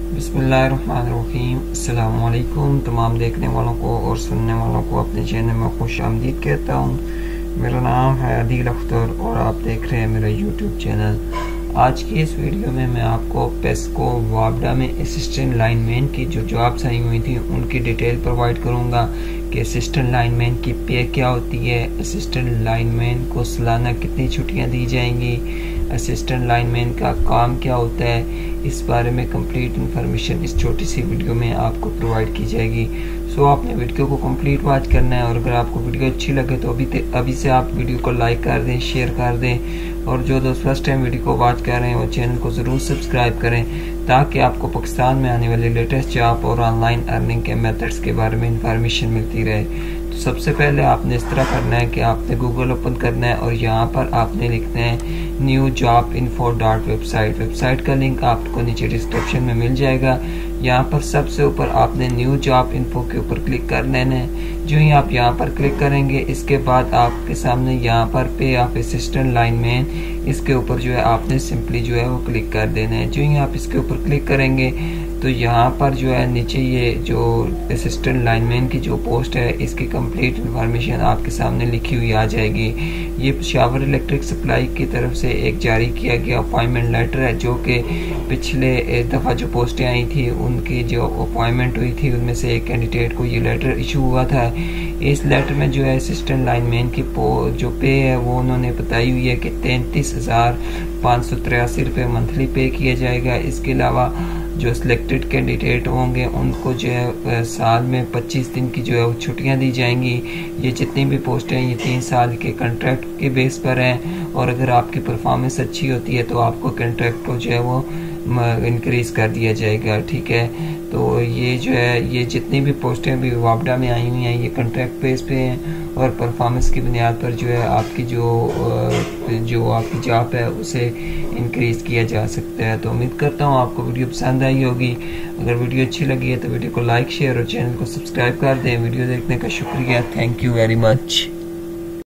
बिस्मिल्लाहिर्रहमानिर्रहीम। अस्सलाम वालेकुम तमाम देखने वालों को और सुनने वालों को अपने चैनल में खुश आमदीद कहता हूँ। मेरा नाम है आदिल अख्तर और आप देख रहे हैं मेरा यूट्यूब चैनल। आज की इस वीडियो में मैं आपको पेस्को वापडा में असिस्टेंट लाइनमैन की जो जॉब्स आई हुई थी उनकी डिटेल प्रोवाइड करूँगा कि असिस्टेंट लाइनमैन की पे क्या होती है, असिस्टेंट लाइनमैन को सालाना कितनी छुट्टियाँ दी जाएंगी, असिस्टेंट लाइनमैन का काम क्या होता है, इस बारे में कंप्लीट इन्फॉर्मेशन इस छोटी सी वीडियो में आपको प्रोवाइड की जाएगी। सो आपने वीडियो को कंप्लीट वॉच करना है और अगर आपको वीडियो अच्छी लगे तो अभी से आप वीडियो को लाइक कर दें, शेयर कर दें और जो दोस्त फर्स्ट टाइम वीडियो को वॉच कर रहे हैं वो चैनल को ज़रूर सब्सक्राइब करें ताकि आपको पाकिस्तान में आने वाले लेटेस्ट जॉब और ऑनलाइन अर्निंग के मेथड्स के बारे में इंफॉर्मेशन मिलती रहे। तो सबसे पहले आपने इस तरह करना है कि आपने गूगल ओपन करना है और यहाँ पर आपने लिखना है new job info dot website का लिंक आपको नीचे डिस्क्रिप्शन में मिल जाएगा। यहाँ पर सबसे ऊपर आपने न्यू जॉब इन्फो के ऊपर क्लिक कर लेना है। जो ही आप यहाँ पर क्लिक करेंगे इसके बाद आपके सामने यहाँ पर पे ऑफ असिस्टेंट लाइनमैन, इसके ऊपर जो है आपने सिंपली जो है वो क्लिक कर देना है। जो ही आप इसके ऊपर क्लिक करेंगे तो यहाँ पर जो है नीचे ये जो असिस्टेंट लाइनमैन की जो पोस्ट है इसकी कंप्लीट इंफॉर्मेशन आपके सामने लिखी हुई आ जाएगी। ये पेशावर इलेक्ट्रिक सप्लाई की तरफ से एक जारी किया गया अपॉइंटमेंट लेटर है जो कि पिछले दफ़ा जो पोस्टें आई थी उनकी जो अपॉइंटमेंट हुई थी उनमें से एक कैंडिडेट को ये लेटर इशू हुआ था। इस लेटर में जो है असिस्टेंट लाइनमैन की जो पे है वो उन्होंने बताई हुई है कि 33,583 रुपये मंथली पे किया जाएगा। इसके अलावा जो सिलेक्टेड कैंडिडेट होंगे उनको जो है साल में 25 दिन की जो है वो छुट्टियां दी जाएंगी। ये जितनी भी पोस्टें हैं ये 3 साल के कॉन्ट्रैक्ट के बेस पर हैं और अगर आपकी परफॉर्मेंस अच्छी होती है तो आपको कॉन्ट्रैक्ट को जो है वो इंक्रीज कर दिया जाएगा। ठीक है, तो ये जो है ये जितनी भी पोस्टें भी वापडा में आई हुई हैं ये कॉन्ट्रैक्ट बेस पे हैं और परफॉर्मेंस की बुनियाद पर जो है आपकी जो आपकी जॉब है उसे इंक्रीज किया जा सकता है। तो उम्मीद करता हूँ आपको वीडियो पसंद आई होगी। अगर वीडियो अच्छी लगी है तो वीडियो को लाइक, शेयर और चैनल को सब्सक्राइब कर दें। वीडियो देखने का शुक्रिया। Thank you very much.